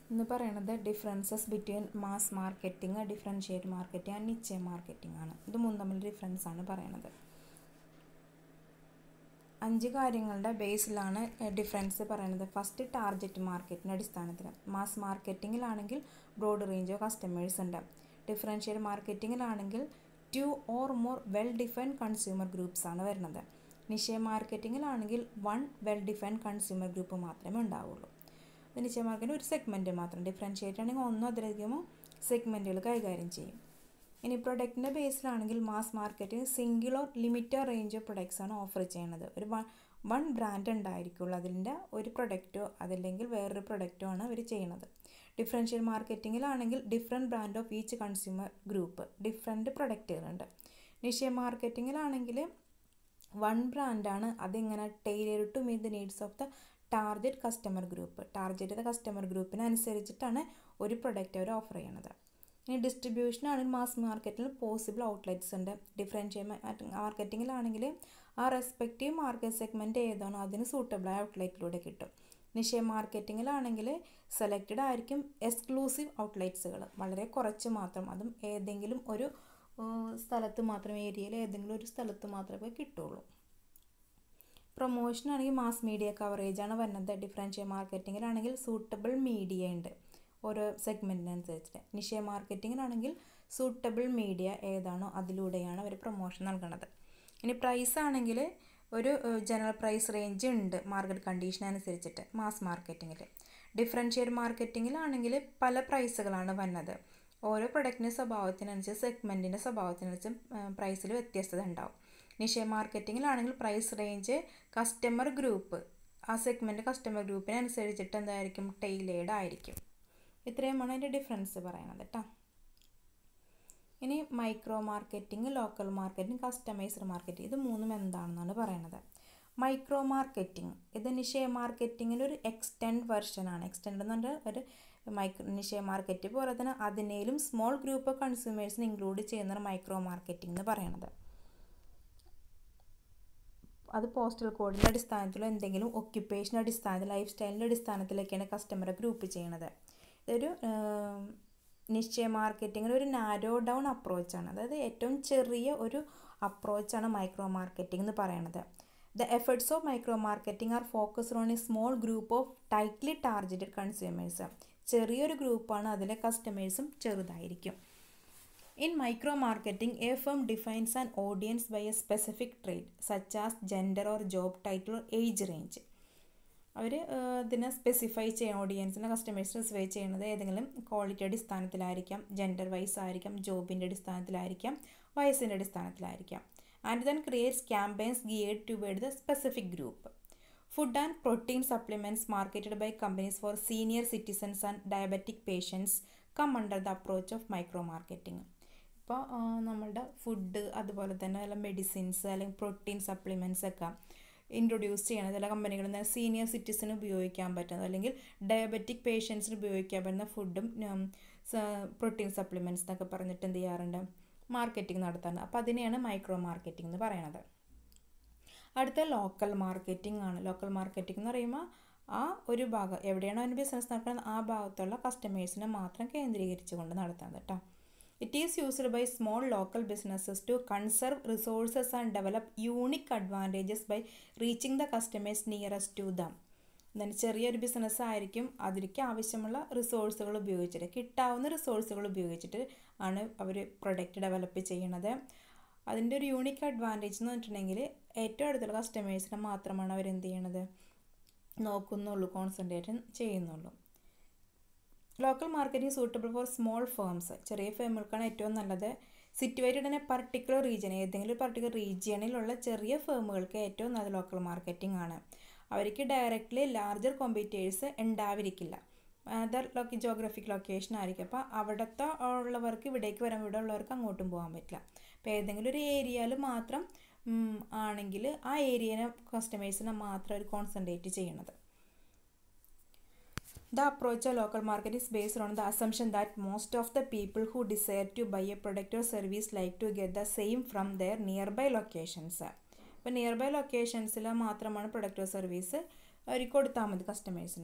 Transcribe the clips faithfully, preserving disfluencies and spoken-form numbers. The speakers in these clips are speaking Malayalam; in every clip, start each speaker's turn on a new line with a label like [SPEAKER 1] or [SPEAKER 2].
[SPEAKER 1] ഇന്ന് പറയുന്നത് differences between mass marketing, differentiate marketing and niche marketing ആണ്. ഇത് മൂന്നും തമ്മിൽ ഡിഫറൻസ് ആണ് പറയുന്നത്. അഞ്ച് കാര്യങ്ങളുടെ ബേസിലാണ് ഡിഫറൻസ് പറയുന്നത്. ഫസ്റ്റ്, ടാർഗറ്റ് മാർക്കറ്റിൻ്റെ അടിസ്ഥാനത്തിൽ. മാസ് മാർക്കറ്റിങ്ങിലാണെങ്കിൽ ബ്രോഡ് റേഞ്ച് ഓഫ് കസ്റ്റമേഴ്സ് ഉണ്ട്. ഡിഫറൻഷ്യേറ്റ് മാർക്കറ്റിങ്ങിലാണെങ്കിൽ two or more well defined consumer groups ആണ് വരുന്നത്. നിശ്ചയ മാർക്കറ്റിങ്ങിലാണെങ്കിൽ one well defined consumer group മാത്രമേ ഉണ്ടാവുള്ളൂ. നിശ്ചയ മാർക്കറ്റിന് ഒരു സെഗ്മെൻറ്റ് മാത്രം. ഡിഫറൻഷ്യേറ്റ് ആണെങ്കിൽ ഒന്നോ അതിലധികമോ സെഗ്മെൻറ്റുകൾ കൈകാര്യം ചെയ്യും. ഇനി പ്രൊഡക്റ്റിൻ്റെ ബേസിലാണെങ്കിൽ മാസ് മാർക്കറ്റിൽ single or limited range of products ആണ് ഓഫർ ചെയ്യുന്നത്. ഒരു വൺ വൺ ബ്രാൻഡ് ഉണ്ടായിരിക്കുള്ളൂ, അതിൻ്റെ ഒരു പ്രൊഡക്റ്റോ അതല്ലെങ്കിൽ വേറൊരു പ്രൊഡക്റ്റോ ആണ് അവർ ചെയ്യുന്നത്. ഡിഫറൻഷ്യൽ മാർക്കറ്റിങ്ങിലാണെങ്കിൽ different brand of each consumer group, different പ്രൊഡക്റ്റുകളുണ്ട്. നിശ്ചയ മാർക്കറ്റിങ്ങിലാണെങ്കിൽ വൺ ബ്രാൻഡാണ്, അതിങ്ങനെ tailor to meet the needs of the target customer group. Target ചെയ്ത കസ്റ്റമർ ഗ്രൂപ്പിനനുസരിച്ചിട്ടാണ് ഒരു പ്രൊഡക്റ്റ് അവർ ഓഫർ ചെയ്യണത്. ഇനി ഡിസ്ട്രിബ്യൂഷനാണെങ്കിൽ മാസ് മാർക്കറ്റിൽ പോസിബിൾ ഔട്ട്ലെറ്റ്സ് ഉണ്ട്. ഡിഫറൻഷ്യൽ മാർക്കറ്റിങ്ങിലാണെങ്കിൽ ആ റെസ്പെക്റ്റീവ് മാർക്കറ്റ് സെഗ്മെൻറ്റ് ഏതാണോ അതിന് സൂട്ടബിളായ ഔട്ട്ലെറ്റിലൂടെ കിട്ടും. നിശ്ചയ മാർക്കറ്റിങ്ങിലാണെങ്കിൽ സെലക്റ്റഡ് ആയിരിക്കും എക്സ്ക്ലൂസീവ് ഔട്ട്ലെറ്റ്സുകൾ, വളരെ കുറച്ച് മാത്രം, അതും ഏതെങ്കിലും ഒരു സ്ഥലത്ത് മാത്രം, ഏരിയയിൽ ഏതെങ്കിലും ഒരു സ്ഥലത്ത് മാത്രമേ കിട്ടുള്ളൂ. പ്രൊമോഷനാണെങ്കിൽ മാസ് മീഡിയ കവറേജാണ് വരുന്നത്. ഡിഫറൻഷ്യൽ മാർക്കറ്റിങ്ങിലാണെങ്കിൽ സൂട്ടബിൾ മീഡിയ ഉണ്ട് ഓരോ സെഗ്മെൻറ്റിനനുസരിച്ചിട്ട്. നിശ്ചയ മാർക്കറ്റിങ്ങിനാണെങ്കിൽ സൂട്ടബിൾ മീഡിയ ഏതാണോ അതിലൂടെയാണ് അവർ പ്രൊമോഷൻ നൽകുന്നത്. ഇനി പ്രൈസ് ആണെങ്കിൽ ഒരു ജനറൽ പ്രൈസ് റേഞ്ച് ഉണ്ട് മാർക്കറ്റ് കണ്ടീഷൻ അനുസരിച്ചിട്ട് മാസ് മാർക്കറ്റിങ്ങിൽ. ഡിഫറൻഷ്യേറ്റ് മാർക്കറ്റിങ്ങിലാണെങ്കിൽ പല പ്രൈസുകളാണ് വരുന്നത്. ഓരോ പ്രൊഡക്റ്റിൻ്റെ സ്വഭാവത്തിനനുസരിച്ച് സെഗ്മെൻറ്റിൻ്റെ സ്വഭാവത്തിനനുസരിച്ച് പ്രൈസിൽ വ്യത്യസ്തത ഉണ്ടാവും. നിശ്ചയ മാർക്കറ്റിങ്ങിലാണെങ്കിൽ പ്രൈസ് റേഞ്ച് കസ്റ്റമർ ഗ്രൂപ്പ്, ആ സെഗ്മെൻറ്റ് കസ്റ്റമർ ഗ്രൂപ്പിനനുസരിച്ചിട്ട് എന്തായിരിക്കും, ടൈലേർഡ് ആയിരിക്കും. ഇത്രയുമാണ് അതിൻ്റെ ഡിഫറൻസ് പറയുന്നത് കേട്ടോ. ഇനി micro marketing, local marketing, customised marketing, ഇത് മൂന്നും എന്താണെന്നാണ് പറയുന്നത്. മൈക്രോ മാർക്കറ്റിംഗ് ഇത് നിശ്ചയ മാർക്കറ്റിങ്ങിൻ്റെ ഒരു എക്സ്റ്റെൻഡ് വെർഷനാണ്. എക്സ്റ്റെൻഡ് എന്ന് പറഞ്ഞാൽ ഒരു മൈക്രോ നിശ്ചയ മാർക്കറ്റ് പോലെ തന്നെ അതിനേലും സ്മോൾ ഗ്രൂപ്പ് ഓഫ് കൺസ്യൂമേഴ്സിന് ഇൻക്ലൂഡ് ചെയ്യുന്നതാണ് മൈക്രോ മാർക്കറ്റിംഗ് എന്ന് പറയുന്നത്. അത് പോസ്റ്റൽ കോഡിൻ്റെ അടിസ്ഥാനത്തിലോ എന്തെങ്കിലും ഒക്യുപ്പേഷൻ അടിസ്ഥാനത്തിൽ, ലൈഫ് സ്റ്റൈലിൻ്റെ അടിസ്ഥാനത്തിലൊക്കെയാണ് കസ്റ്റമറെ ഗ്രൂപ്പ് ചെയ്യുന്നത്. ഇതൊരു നിശ്ചയ മാർക്കറ്റിങ്ങിൽ ഒരു നാരോ ഡൗൺ അപ്രോച്ചാണ്, അതായത് ഏറ്റവും ചെറിയ ഒരു അപ്രോച്ചാണ് മൈക്രോ മാർക്കറ്റിംഗ് എന്ന് പറയുന്നത്. The efforts of micro marketing are focused on a small group of tightly targeted consumers. ചെറിയൊരു ഗ്രൂപ്പാണ്, അതിലെ കസ്റ്റമേഴ്സും ചെറുതായിരിക്കും. In micro marketing, a firm defines an audience by a specific trait such as gender or job title or age range. അവർ ഇതിനെ സ്പെസിഫൈ ചെയ്യാൻ, ഓഡിയൻസിനെ കസ്റ്റമേഴ്സ് സ്പെസിഫൈ ചെയ്യുന്നത് ഏതെങ്കിലും ക്വാളിറ്റി അടിസ്ഥാനത്തിലായിരിക്കാം, ജെൻഡർ വൈസ് ആയിരിക്കാം, ജോബിൻ്റെ അടിസ്ഥാനത്തിലായിരിക്കാം, വയസ്സിൻ്റെ അടിസ്ഥാനത്തിലായിരിക്കാം. And then creates campaigns geared toward the specific group. Food and protein supplements marketed by companies for senior citizens and diabetic patients come under the approach of micro marketing. ഇപ്പോൾ നമ്മളുടെ ഫുഡ്, അതുപോലെ തന്നെ വല്ല മെഡിസിൻസ് അല്ലെങ്കിൽ പ്രോട്ടീൻ സപ്ലിമെൻറ്റ്സ് ഒക്കെ ഇൻട്രൊഡ്യൂസ് ചെയ്യണത് ചില കമ്പനികളിൽ നിന്ന് സീനിയർ സിറ്റിസന് ഉപയോഗിക്കാൻ പറ്റുന്നത് അല്ലെങ്കിൽ ഡയബറ്റിക് പേഷ്യൻസിന് ഉപയോഗിക്കാൻ പറ്റുന്ന ഫുഡും പ്രോട്ടീൻ സപ്ലിമെൻറ്റ്സ് എന്നൊക്കെ പറഞ്ഞിട്ട് എന്ത് ചെയ്യാറുണ്ട്, മാർക്കറ്റിംഗ് നടത്താറുണ്ട്. അപ്പോൾ അതിനെയാണ് മൈക്രോ മാർക്കറ്റിംഗ് എന്ന് പറയുന്നത്. അടുത്ത ലോക്കൽ മാർക്കറ്റിംഗ് ആണ്. ലോക്കൽ മാർക്കറ്റിംഗ് എന്ന് പറയുമ്പോൾ ആ ഒരു ഭാഗം എവിടെയാണോ അതിന് ബിസിനസ് നടക്കുന്നത് ആ ഭാഗത്തുള്ള കസ്റ്റമേഴ്സിനെ മാത്രം കേന്ദ്രീകരിച്ചുകൊണ്ട് നടത്തുന്നത് കേട്ടോ. It is used by small local businesses to conserve resources and develop unique advantages by reaching the customers nearest to them. എന്നാൽ ചെറിയൊരു ബിസിനസ് ആയിരിക്കും, അതിലേക്ക് ആവശ്യമുള്ള റിസോഴ്സുകൾ ഉപയോഗിച്ചിട്ട്, കിട്ടാവുന്ന റിസോഴ്സുകൾ ഉപയോഗിച്ചിട്ട് ആണ് അവർ പ്രൊഡക്റ്റ് ഡെവലപ്പ് ചെയ്യണത്. അതിൻ്റെ ഒരു യൂണിക് അഡ്വാൻറ്റേജ് എന്ന് പറഞ്ഞിട്ടുണ്ടെങ്കിൽ ഏറ്റവും അടുത്തുള്ള കസ്റ്റമേഴ്സിനെ മാത്രമാണ് അവരെന്ത് ചെയ്യണത്, നോക്കുന്നുള്ളൂ, കോൺസെൻട്രേറ്റ് ചെയ്യുന്നുള്ളൂ. Local marketing suitable for small firms, ചെറിയ ഫേമുകൾക്കാണ് ഏറ്റവും നല്ലത്. Situated in a particular region, ഏതെങ്കിലും ഒരു പർട്ടിക്കുലർ റീജിയണിലുള്ള ചെറിയ ഫേമുകൾക്ക് ഏറ്റവും നല്ല ലോക്കൽ മാർക്കറ്റിംഗ് ആണ്. അവർക്ക് ഡയറക്റ്റ്ലി ലാർജർ കോമ്പറ്റേഴ്സ് ഉണ്ടാവിരിക്കില്ല, അതർ ലൊക്കെ ജോഗ്രഫിക് ലൊക്കേഷൻ ആയിരിക്കും. അപ്പോൾ അവിടുത്തെ ഉള്ളവർക്ക് ഇവിടേക്ക് വരാൻ, ഇവിടെ ഉള്ളവർക്ക് അങ്ങോട്ടും പോകാൻ പറ്റില്ല. അപ്പോൾ ഏതെങ്കിലും ഒരു ഏരിയയിൽ മാത്രം ആണെങ്കിൽ ആ ഏരിയനെ കസ്റ്റമേഴ്സിനെ മാത്രം അവർ കോൺസെൻട്രേറ്റ് ചെയ്യണത്. The approach of local market is based on the assumption that most of the people who desire to buy a product or service like to get the same from their nearby locations. അപ്പോൾ നിയർ ബൈ ലൊക്കേഷൻസിൽ മാത്രമാണ് പ്രൊഡക്റ്റ് ഓർ സർവീസ് അവർ കൊടുത്താൽ മതി കസ്റ്റമേഴ്സിന്.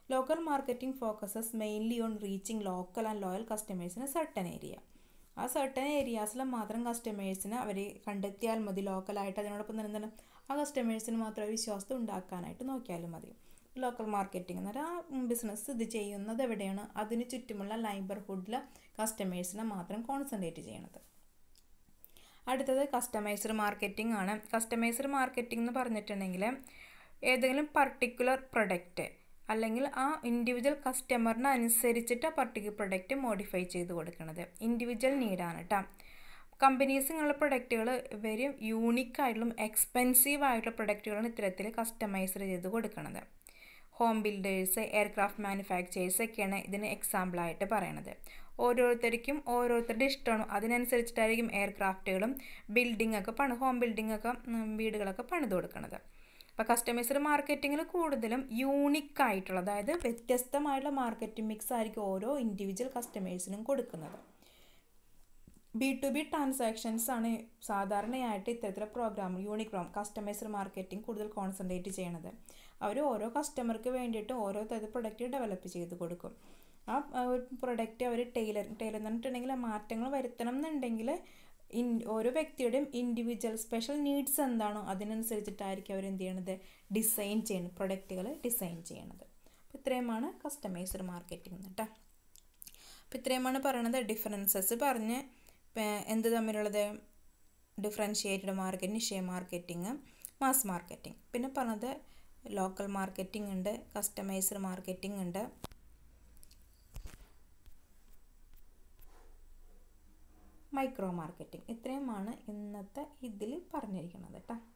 [SPEAKER 1] Local marketing focuses mainly on reaching local and loyal കസ്റ്റമേഴ്സിന് സർട്ടൻ ഏരിയ. ആ സർട്ടൻ ഏരിയാസിൽ മാത്രം കസ്റ്റമേഴ്സിനെ അവർ കണ്ടെത്തിയാൽ മതി. ലോക്കലായിട്ട് അതിനോടൊപ്പം തന്നെ എന്താണ് ആ കസ്റ്റമേഴ്സിന് മാത്രം ഒരു വിശ്വാസത ഉണ്ടാക്കാനായിട്ട് നോക്കിയാലും മതി. ലോക്കൽ മാർക്കറ്റിംഗ് എന്ന് പറഞ്ഞാൽ ആ ബിസിനസ് ഇത് ചെയ്യുന്നത് എവിടെയാണ്, അതിന് ചുറ്റുമുള്ള നൈബർഹുഡിലെ കസ്റ്റമേഴ്സിനെ മാത്രം കോൺസെൻട്രേറ്റ് ചെയ്യണത്. അടുത്തത് കസ്റ്റമൈസ്ഡ് മാർക്കറ്റിംഗ് ആണ്. കസ്റ്റമൈസ്ഡ് മാർക്കറ്റിംഗ് എന്ന് പറഞ്ഞിട്ടുണ്ടെങ്കിൽ ഏതെങ്കിലും പർട്ടിക്കുലർ പ്രൊഡക്റ്റ് അല്ലെങ്കിൽ ആ ഇൻഡിവിജ്വൽ കസ്റ്റമറിന് അനുസരിച്ചിട്ട് ആ പർട്ടിക്കുലർ പ്രൊഡക്റ്റ് മോഡിഫൈ ചെയ്ത് കൊടുക്കുന്നത് ഇൻഡിവിജ്വൽ നീഡാണ് കേട്ടോ. കമ്പനീസ് ഇങ്ങനെയുള്ള പ്രൊഡക്റ്റുകൾ വെരി യൂണിക്കായിട്ടുള്ള എക്സ്പെൻസീവ് ആയിട്ടുള്ള പ്രൊഡക്റ്റുകളാണ് ഇത്തരത്തിൽ കസ്റ്റമൈസ്ഡ് ചെയ്ത് കൊടുക്കുന്നത്. ഹോം ബിൽഡേഴ്സ്, എയർക്രാഫ്റ്റ് മാനുഫാക്ചേഴ്സ് ഒക്കെയാണ് ഇതിന് എക്സാമ്പിളായിട്ട് പറയണത്. ഓരോരുത്തർക്കും ഓരോരുത്തരുടെ ഇഷ്ടമാണ്, അതിനനുസരിച്ചിട്ടായിരിക്കും എയർക്രാഫ്റ്റുകളും ബിൽഡിംഗ് ഒക്കെ പണി ഹോം ബിൽഡിംഗ് ഒക്കെ വീടുകളൊക്കെ പണിത് കൊടുക്കുന്നത്. അപ്പോൾ കസ്റ്റമൈസ്ഡ് മാർക്കറ്റിങ്ങിൽ കൂടുതലും യൂണിക്കായിട്ടുള്ള, അതായത് വ്യത്യസ്തമായിട്ടുള്ള മാർക്കറ്റിംഗ് മിക്സ് ആയിരിക്കും ഓരോ ഇൻഡിവിജ്വൽ കസ്റ്റമേഴ്സിനും കൊടുക്കുന്നത്. ബി ടു ബി ട്രാൻസാക്ഷൻസ് ആണ് സാധാരണയായിട്ട് ഇത്തരത്തിലുള്ള programme unique programme customised marketing കൂടുതൽ കോൺസെൻട്രേറ്റ് ചെയ്യണത്. അവർ ഓരോ കസ്റ്റമർക്ക് വേണ്ടിയിട്ട് ഓരോ തരം പ്രൊഡക്റ്റ് ഡെവലപ്പ് ചെയ്ത് കൊടുക്കും. ആ ഒരു പ്രൊഡക്റ്റ് അവർ ടൈലർ ടൈലർ എന്ന് പറഞ്ഞിട്ടുണ്ടെങ്കിൽ മാറ്റങ്ങൾ വരുത്തണം എന്നുണ്ടെങ്കിൽ ഇൻ ഓരോ വ്യക്തിയുടെയും ഇൻഡിവിജ്വൽ സ്പെഷ്യൽ നീഡ്സ് എന്താണോ അതിനനുസരിച്ചിട്ടായിരിക്കും അവർ എന്ത് ചെയ്യണത് ഡിസൈൻ ചെയ്യുന്നത്, പ്രൊഡക്റ്റുകൾ ഡിസൈൻ ചെയ്യണത്. അപ്പോൾ ഇത്രയുമാണ് കസ്റ്റമൈസ്ഡ് മാർക്കറ്റിംഗ് കേട്ടോ. അപ്പോൾ ഇത്രയുമാണ് പറയണത്. ഡിഫറൻസസ് പറഞ്ഞ് എന്ത് തമ്മിലുള്ളത്, differentiated marketing, niche marketing, mass marketing. പിന്നെ പറഞ്ഞത് ലോക്കൽ മാർക്കറ്റിംഗ് ഉണ്ട്, കസ്റ്റമൈസ്ഡ് മാർക്കറ്റിംഗ് ഉണ്ട്, മൈക്രോ മാർക്കറ്റിംഗ്. ഇത്രയുമാണ് ഇന്നത്തെ ഇതിൽ പറഞ്ഞിരിക്കുന്നത് കേട്ടോ.